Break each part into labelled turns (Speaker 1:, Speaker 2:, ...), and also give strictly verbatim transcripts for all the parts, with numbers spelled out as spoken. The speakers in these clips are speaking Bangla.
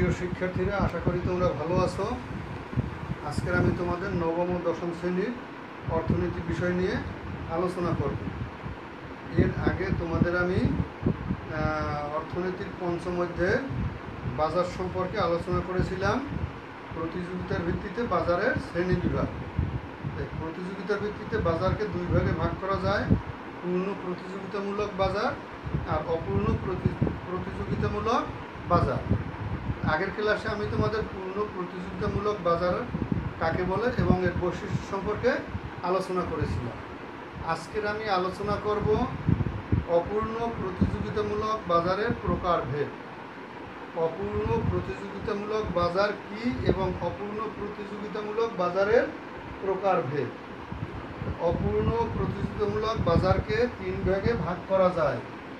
Speaker 1: প্রিয় শিক্ষার্থীরা, আশা করি তোমরা ভালো আছো। আজকের আমি তোমাদের নবম ও দশম শ্রেণীর অর্থনীতি বিষয় নিয়ে আলোচনা করব। এর আগে তোমাদের আমি অর্থনীতির পঞ্চম অধ্যায়ে বাজার সম্পর্কে আলোচনা করেছিলাম। প্রতিযোগিতার ভিত্তিতে বাজারের শ্রেণী বিভাগ। প্রতিযোগিতার ভিত্তিতে বাজারকে দুই ভাগে ভাগ করা যায়: পূর্ণ প্রতিযোগিতামূলক বাজার আর অপূর্ণ প্রতিযোগিতামূলক বাজার। আগের ক্লাসে আমি তোমাদের পূর্ণ প্রতিযোগিতামূলক বাজার কাকে বলে এবং এর বৈশিষ্ট্য সম্পর্কে আলোচনা করেছিলাম। আজকের আমি আলোচনা করব অপূর্ণ প্রতিযোগিতামূলক বাজারের প্রকারভেদ। অপূর্ণ প্রতিযোগিতামূলক বাজার কি এবং অপূর্ণ প্রতিযোগিতামূলক বাজারের প্রকারভেদ। অপূর্ণ প্রতিযোগিতামূলক বাজারকে তিন ভাগে ভাগ করা যায়: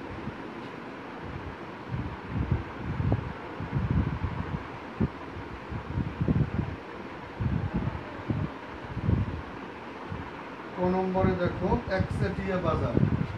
Speaker 1: ক নম্বরে দেখো একচেটিয়া বাজার।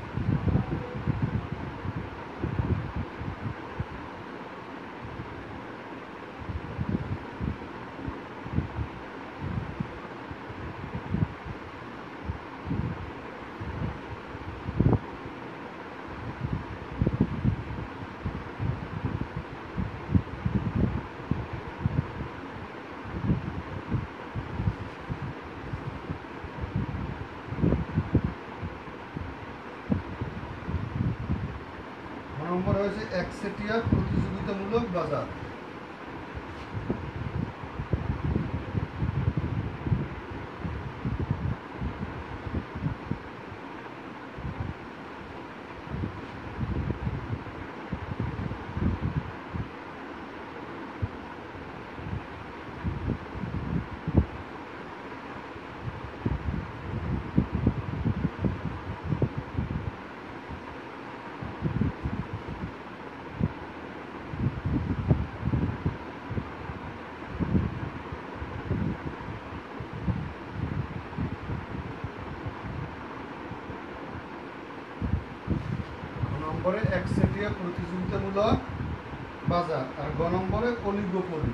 Speaker 1: নম্বর হয়েছে একচেটিয়া প্রতিযোগিতামূলক বাজার। নম্বরে একচেটিয়া প্রতিযোগিতামূলক বাজার আর গ নম্বরে অলিগোপলি।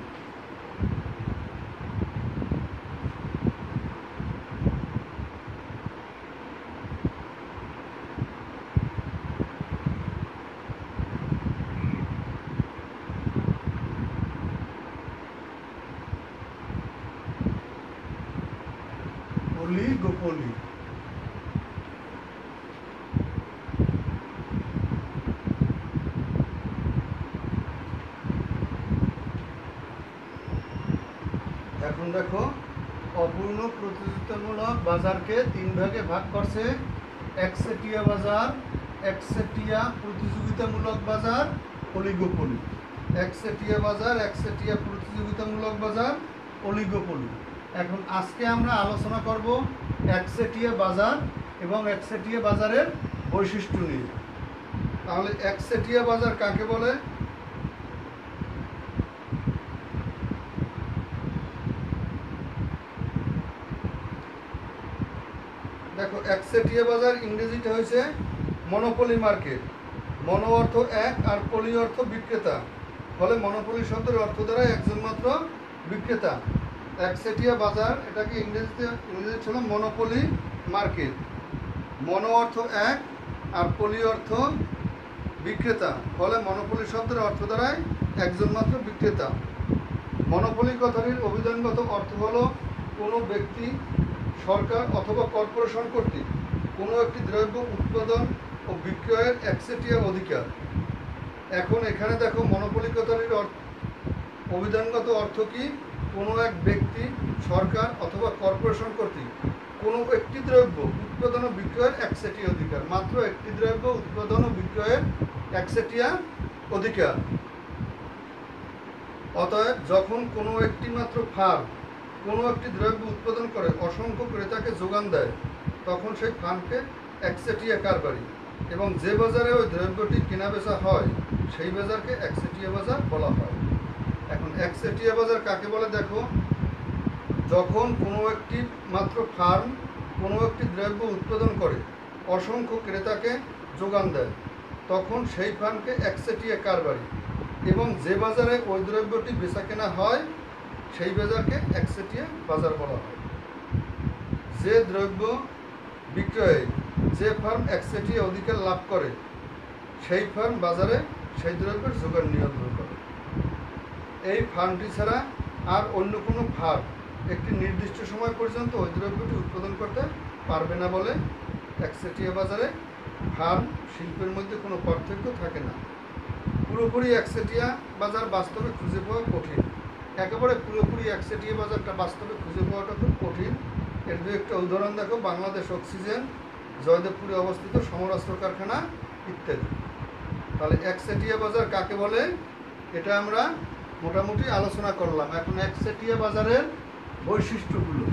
Speaker 1: অলিগোপলি এখন দেখো, অপূর্ণ প্রতিযোগিতামূলক বাজারকে তিন ভাগে ভাগ করছে: একচেটিয়া বাজার, একচেটিয়া প্রতিযোগিতামূলক বাজার, অলিগোপলি। একচেটিয়া বাজার, একচেটিয়া প্রতিযোগিতামূলক বাজার, অলিগোপলি। এখন আজকে আমরা আলোচনা করব একচেটিয়া বাজার এবং একচেটিয়া বাজারের বৈশিষ্ট্য নিয়ে। তাহলে একচেটিয়া বাজার কাকে বলে? দেখো, একচেটিয়া বাজার ইংরেজিতে হয়েছে মনোপলি মার্কেট। মনো অর্থ এক আর পলি অর্থ বিক্রেতা, ফলে মনোপলি শব্দের অর্থ দ্বারা একজন মাত্র বিক্রেতা। একচেটিয়া বাজার এটাকে ইংরেজিতে ইংরেজি ছিল মনোপলি মার্কেট। মনো অর্থ এক আর পলি অর্থ বিক্রেতা, ফলে মনোপলি শব্দের অর্থ দ্বারাই একজন মাত্র বিক্রেতা। মনোপলি কথাটির অভিধানগত অর্থ হলো কোনো ব্যক্তি, সরকার অথবা কর্পোরেশন কর্তৃক কোনো একটি দ্রব্য উৎপাদন ও বিক্রয়ের একচেটিয়া অধিকার। এখন এখানে দেখো, মনোপলি কথাটির অভিধানগত অর্থ কি? কোনো এক ব্যক্তি, সরকার অথবা কর্পোরেশন কর্তৃক কোনো একটি দ্রব্য উৎপাদন ও বিক্রয়ের একচেটিয়া অধিকার। মাত্র একটি দ্রব্য উৎপাদন ও বিক্রয়ের একচেটিয়া অধিকার। অতএব যখন কোনো একটি মাত্র ফার্ম কোনো একটি দ্রব্য উৎপাদন করে অসংখ্য ক্রেতাকে যোগান দেয়, তখন সেই ফার্মকে একচেটিয়া কারবারি, এবং যে বাজারে ওই দ্রব্যটি কেনাবেচা হয় সেই বাজারকে একচেটিয়া বাজার বলা হয়। এখন একচেটিয়া বাজার কাকে বলে দেখো, যখন কোনো একটি মাত্র ফার্ম কোনো একটি দ্রব্য উৎপাদন করে অসংখ্য ক্রেতাকে যোগান দেয়, তখন সেই ফার্মকে একচেটিয়া কারবারি, এবং যে বাজারে ওই দ্রব্যটি বেচা কেনা হয় সেই বাজারকে একচেটিয়া বাজার বলা হয়। যে দ্রব্য বিক্রয়ে যে ফার্ম একচেটিয়া অধিকার লাভ করে সেই ফার্ম বাজারে সেই দ্রব্যের যোগান নিয়ন্ত্রণ করে। এই ফার্মটি ছাড়া আর অন্য কোনো ফার্ম একটি নির্দিষ্ট সময় পর্যন্ত ওই দ্রব্যটি উৎপাদন করতে পারবে না বলে একচেটিয়া বাজারে ফার্ম শিল্পের মধ্যে কোনো পার্থক্য থাকে না। পুরোপুরি একচেটিয়া বাজার বাস্তবে খুঁজে পাওয়া কঠিন। একেবারে পুরোপুরি একচেটিয়া বাজারটা বাস্তবে খুঁজে পাওয়াটা খুব কঠিন। এর দু একটা উদাহরণ দেখো, বাংলাদেশ অক্সিজেন, জয়দেবপুরে অবস্থিত সমরাস্ত্র কারখানা ইত্যাদি। তাহলে একচেটিয়া বাজার কাকে বলে এটা আমরা মোটামুটি আলোচনা করলাম। এখন একচেটিয়া বাজারের বৈশিষ্ট্যগুলো।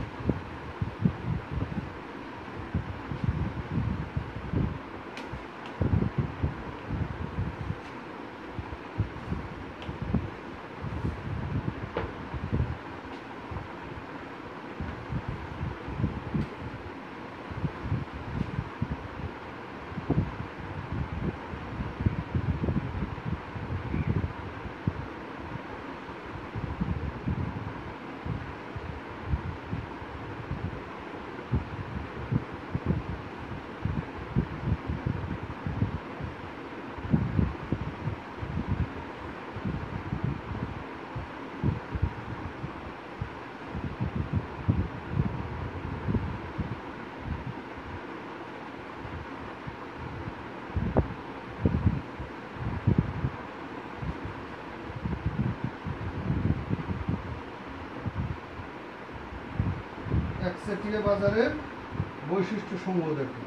Speaker 1: একচেটিয়া বাজারের বৈশিষ্ট্য সমূহ দেখো।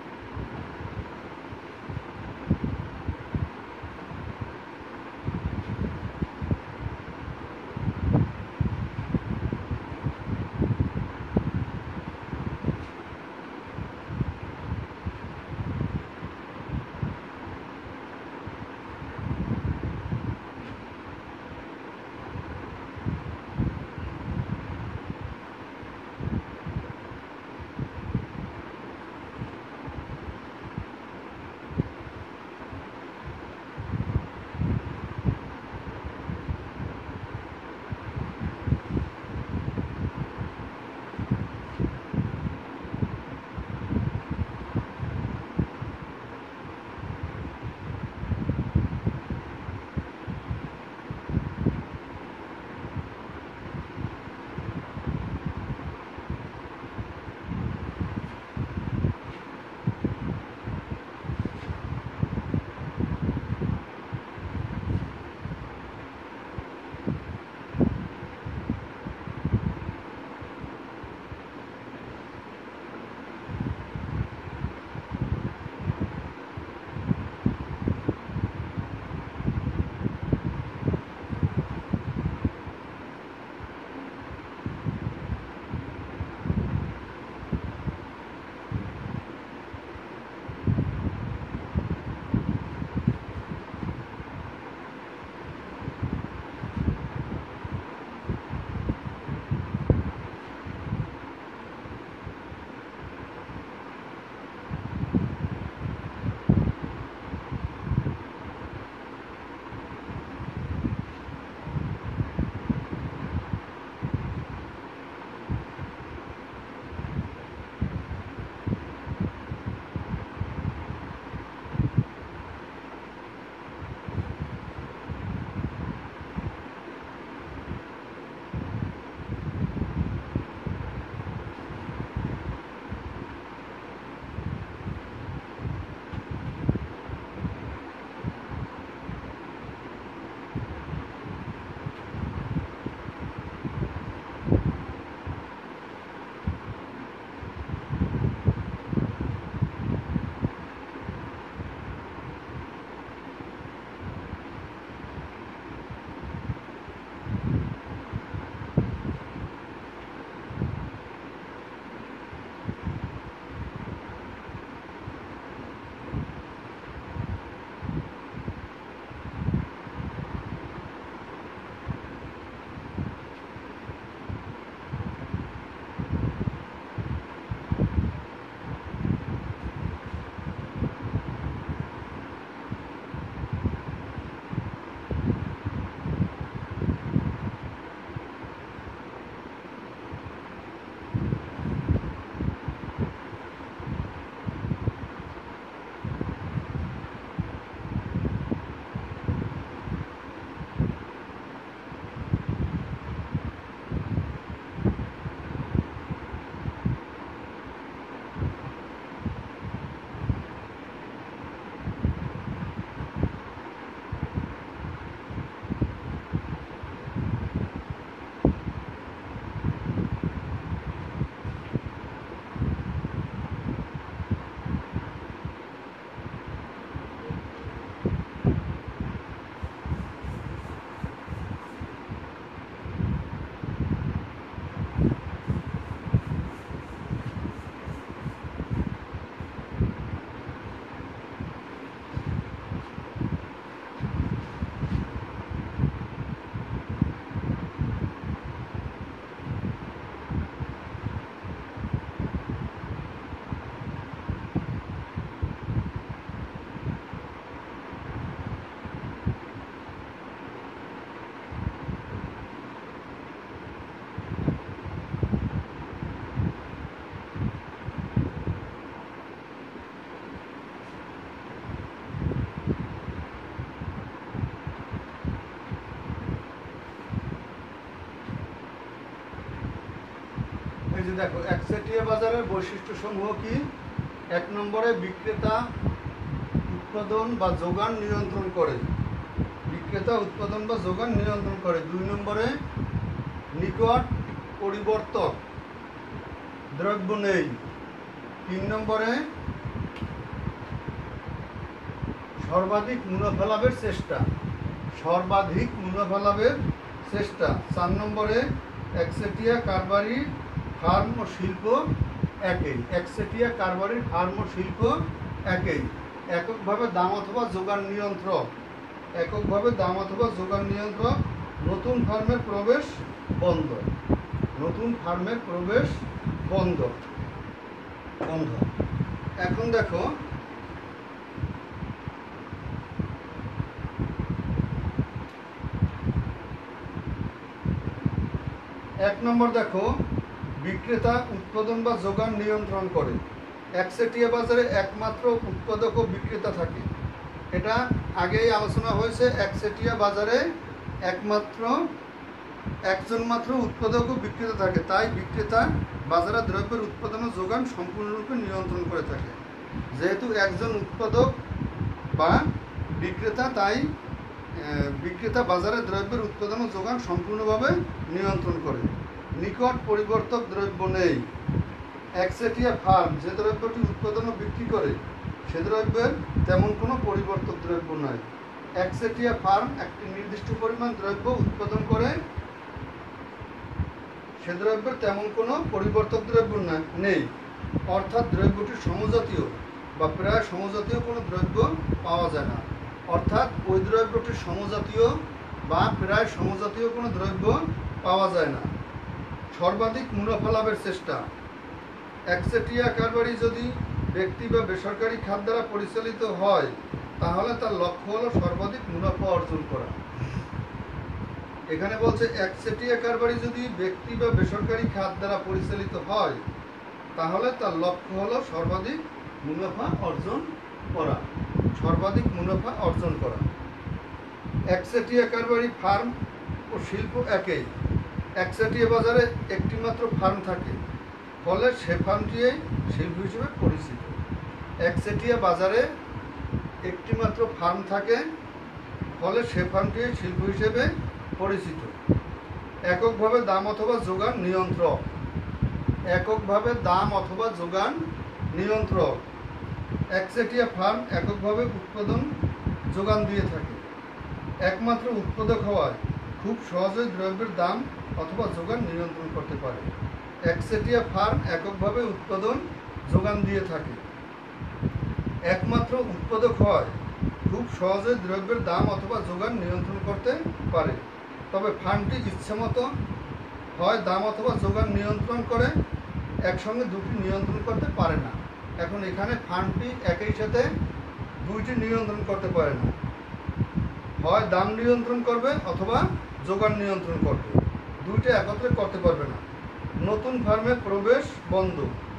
Speaker 1: দেখো একচেটিয়া বাজারের বৈশিষ্ট্য সমূহ কি? এক নম্বরে বিক্রেতা উৎপাদন বা যোগান নিয়ন্ত্রণ করে, বিক্রেতা উৎপাদন বা যোগান নিয়ন্ত্রণ করে। দুই নম্বরে নিকট পরিবর্তক দ্রব্য নেই। তিন নম্বরে সর্বাধিক মুনাফা লাভের চেষ্টা, সর্বাধিক মুনাফা লাভের চেষ্টা। চার নম্বরে একচেটিয়া কারবারি ফার্ম ও শিল্প একই, একচেটিয়া কারবারি ফার্ম ও শিল্প একই। এককভাবে দাম অথবা যোগান নিয়ন্ত্রক, এককভাবে দাম অথবা যোগান নিয়ন্ত্রক। নতুন ফার্মের প্রবেশ বন্ধ, নতুন ফার্মের প্রবেশ বন্ধ বন্ধ এখন দেখো এক নম্বর, দেখো বিক্রেতা উৎপাদন বা যোগান নিয়ন্ত্রণ করে। একচেটিয়া বাজারে একমাত্র উৎপাদক ও বিক্রেতা থাকে। এটা আগেই আলোচনা হয়েছে, একচেটিয়া বাজারে একমাত্র একজন মাত্র উৎপাদক ও বিক্রেতা থাকে, তাই বিক্রেতা বাজারে দ্রব্যের উৎপাদন ও যোগান সম্পূর্ণরূপে নিয়ন্ত্রণ করে থাকে। যেহেতু একজন উৎপাদক বা বিক্রেতা, তাই বিক্রেতা বাজারে দ্রব্যের উৎপাদন ও যোগান সম্পূর্ণভাবে নিয়ন্ত্রণ করে। নিকট পরিবর্তক দ্রব্য নেই। একচেটিয়া ফার্ম যে দ্রব্যটি উৎপাদন ও বিক্রি করে সে দ্রব্যের তেমন কোনো পরিবর্তক দ্রব্য নয়। একচেটিয়া ফার্ম একটি নির্দিষ্ট পরিমাণ দ্রব্য উৎপাদন করে, সে দ্রব্যের তেমন কোনো পরিবর্তক দ্রব্য নেই, অর্থাৎ দ্রব্যটি সমজাতীয় বা প্রায় সমজাতীয় কোনো দ্রব্য পাওয়া যায় না, অর্থাৎ ওই দ্রব্যটির সমজাতীয় বা প্রায় সমজাতীয় কোনো দ্রব্য পাওয়া যায় না। সর্বাধিক মুনাফা লাভের চেষ্টা। একচেটিয়া কারবারি যদি ব্যক্তি বা বেসরকারি খাত দ্বারা পরিচালিত হয় তাহলে তার লক্ষ্য হলো সর্বাধিক মুনাফা অর্জন করা। এখানে বলছে একচেটিয়া কারবারি যদি ব্যক্তি বা বেসরকারি খাত দ্বারা পরিচালিত হয় তাহলে তার লক্ষ্য হলো সর্বাধিক মুনাফা অর্জন করা, সর্বাধিক মুনাফা অর্জন করা। একচেটিয়া কারবারি ফার্ম ও শিল্প একই। একচেটিয়া বাজারে একটি মাত্র ফার্ম থাকে, ফলে সে ফার্মটি শিল্প হিসেবে পরিচিত। একচেটিয়া বাজারে একটি মাত্র ফার্ম থাকে, ফলে সে ফার্মটি শিল্প হিসেবে পরিচিত। এককভাবে দাম অথবা যোগান নিয়ন্ত্রক, এককভাবে দাম অথবা যোগান নিয়ন্ত্রক। একচেটিয়া ফার্ম এককভাবে উৎপাদন যোগান দিয়ে থাকে। একমাত্র উৎপাদক হওয়ায় খুব সহজেই দ্রব্যের দাম অথবা যোগান নিয়ন্ত্রণ করতে পারে। একচেটিয়া ফার্ম এককভাবে উৎপাদন যোগান দিয়ে থাকে। একমাত্র উৎপাদক হয় খুব সহজে দ্রব্যের দাম অথবা যোগান নিয়ন্ত্রণ করতে পারে। তবে ফার্মটি ইচ্ছামতো হয় দাম অথবা যোগান নিয়ন্ত্রণ করে, একসঙ্গে দুটি নিয়ন্ত্রণ করতে পারে না। এখন এখানে ফার্মটি একই সাথে দুইটি নিয়ন্ত্রণ করতে পারে না, হয় দাম নিয়ন্ত্রণ করবে অথবা যোগান নিয়ন্ত্রণ করবে, দুইটা একত্রে করতে পারবে না। নতুন ফার্মে প্রবেশ বন্ধ।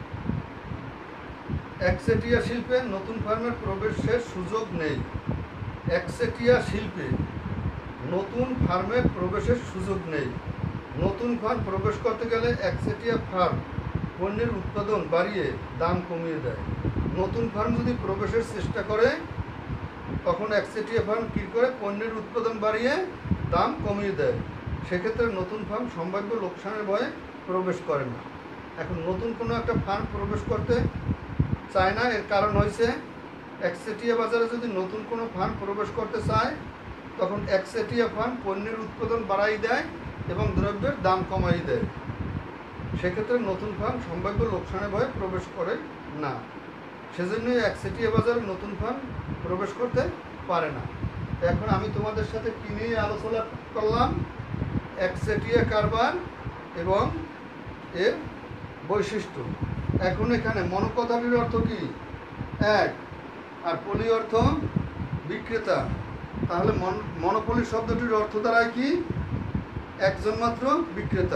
Speaker 1: একচেটিয়া শিল্পে নতুন ফার্মের প্রবেশের সুযোগ নেই। একচেটিয়া শিল্পে নতুন ফার্মে প্রবেশের সুযোগ নেই। নতুন ফার্ম প্রবেশ করতে গেলে একচেটিয়া ফার্ম পণ্যের উৎপাদন বাড়িয়ে দাম কমিয়ে দেয়। নতুন ফার্ম যদি প্রবেশের চেষ্টা করে তখন একচেটিয়া ফার্ম কী করে? পণ্যের উৎপাদন বাড়িয়ে দাম কমিয়ে দেয়। সেক্ষেত্রে নতুন ফার্ম সম্ভাব্য লোকসানের ভয়ে প্রবেশ করে না। এখন নতুন কোনো একটা ফার্ম প্রবেশ করতে চায় না, এর কারণ হয়েছে একচেটিয়া বাজারে যদি নতুন কোনো ফার্ম প্রবেশ করতে চায় তখন একচেটিয়া ফার্ম পণ্যের উৎপাদন বাড়াই দেয় এবং দ্রব্যের দাম কমাই দেয়। সেক্ষেত্রে নতুন ফার্ম সম্ভাব্য লোকসানের ভয়ে প্রবেশ করে না, সেজন্যই একচেটিয়া বাজারে নতুন ফার্ম প্রবেশ করতে পারে না। এখন আমি তোমাদের সাথে কি নিয়ে আলোচনা করলাম? একচেটিয়া কারবার এবং এর বৈশিষ্ট্য। এখন এখানে মনো কথাটির অর্থ কি? এক, আর পলি অর্থ বিক্রেতা। তাহলে মনোপলি শব্দটির অর্থ দ্বারায় কি? একজন মাত্র বিক্রেতা।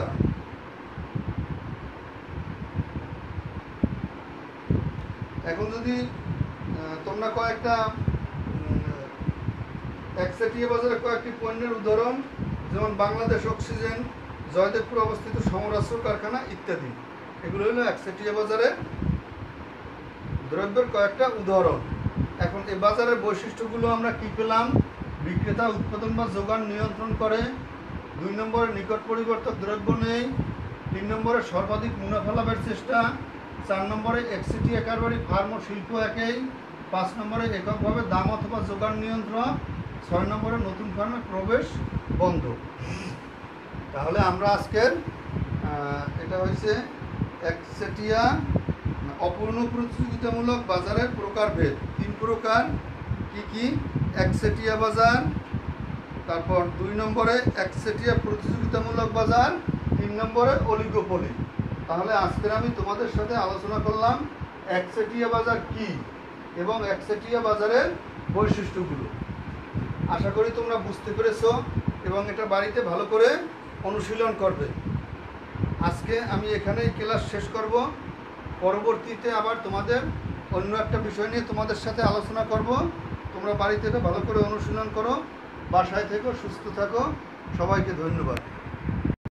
Speaker 1: এখন যদি তোমরা কয়েকটা একচেটিয়া বাজারে কয়েকটি পণ্যের উদাহরণ, যেমন বাংলাদেশ অক্সিজেন, জয়দেবপুর অবস্থিত সমরাস্ত্র কারখানা ইত্যাদি, এগুলো হলো একচেটিয়া বাজারের দ্রব্যের কয়েকটা উদাহরণ। এখন এই বাজারের বৈশিষ্ট্যগুলো আমরা কি পেলাম? বিক্রেতা উৎপাদন বা যোগান নিয়ন্ত্রণ করে, দুই নম্বরে নিকট পরিবর্তক দ্রব্য নেই, তিন নম্বরে সর্বাধিক মুনাফা লাভের চেষ্টা, চার নম্বরে একচেটিয়া কারবারি ফার্ম ও শিল্প একই, পাঁচ নম্বরে এককভাবে দাম অথবা যোগান নিয়ন্ত্রণ, ছয় নম্বরে নতুন ফার্মে প্রবেশ বন্ধ। তাহলে আমরা আজকের এটা হয়েছে একচেটিয়া অপূর্ণ প্রতিযোগিতামূলক বাজারের প্রকারভেদ। তিন প্রকার কি কি? একচেটিয়া বাজার, তারপর দুই নম্বরে একচেটিয়া প্রতিযোগিতামূলক বাজার, তিন নম্বরে অলিগোপলি। তাহলে আজকের আমি তোমাদের সাথে আলোচনা করলাম একচেটিয়া বাজার কি এবং একচেটিয়া বাজারের বৈশিষ্ট্যগুলো। আশা করি তোমরা বুঝতে পেরেছো এবং এটা বাড়িতে ভালো করে অনুশীলন করবে। আজকে আমি এখানেই ক্লাস শেষ করব। পরবর্তীতে আবার তোমাদের অন্য একটা বিষয় নিয়ে তোমাদের সাথে আলোচনা করব। তোমরা বাড়িতে এটা ভালো করে অনুশীলন করো, বাসায় থেকো, সুস্থ থাকো। সবাইকে ধন্যবাদ।